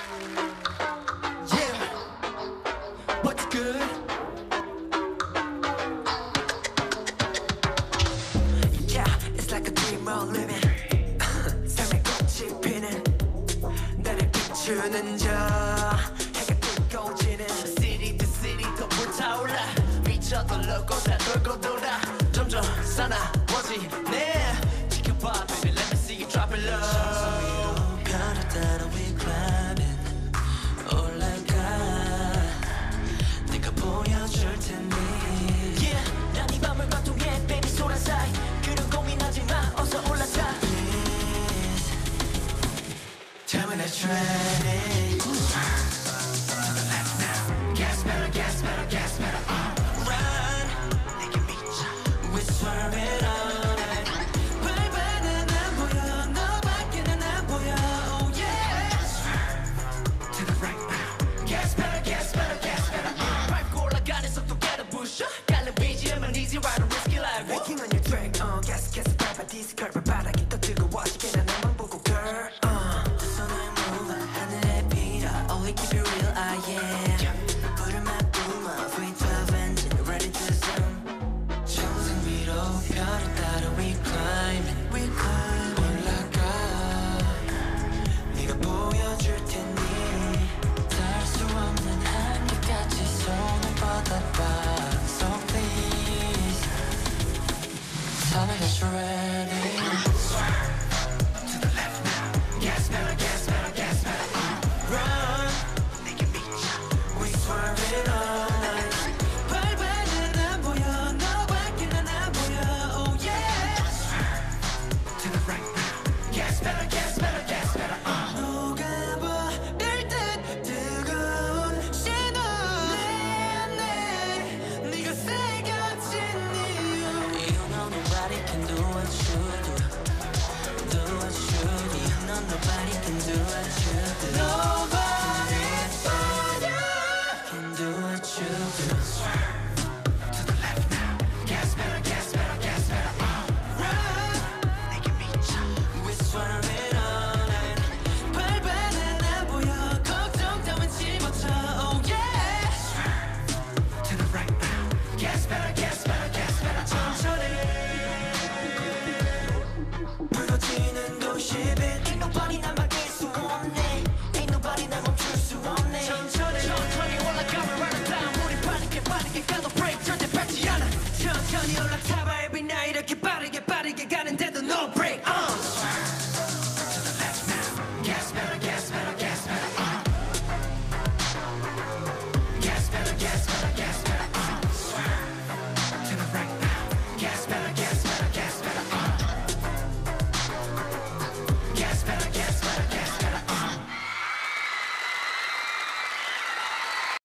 Yeah, what's good? Yeah, it's like a dream we're living. 삶의 꽃이 피는 나를 비추는 저 해가 뜨고 지는 City to city 더 불타올라 미쳤던 로고다 돌고 돌아 점점 사나워지네 지켜봐 baby let me see you drop it low 별을 따라 we climbing 올라가 내가 보여줄 테니 Yeah 난 이 밤을 관통해 baby 소란사이 그런 고민하지 마 어서 올라타 Please Tell me let's try it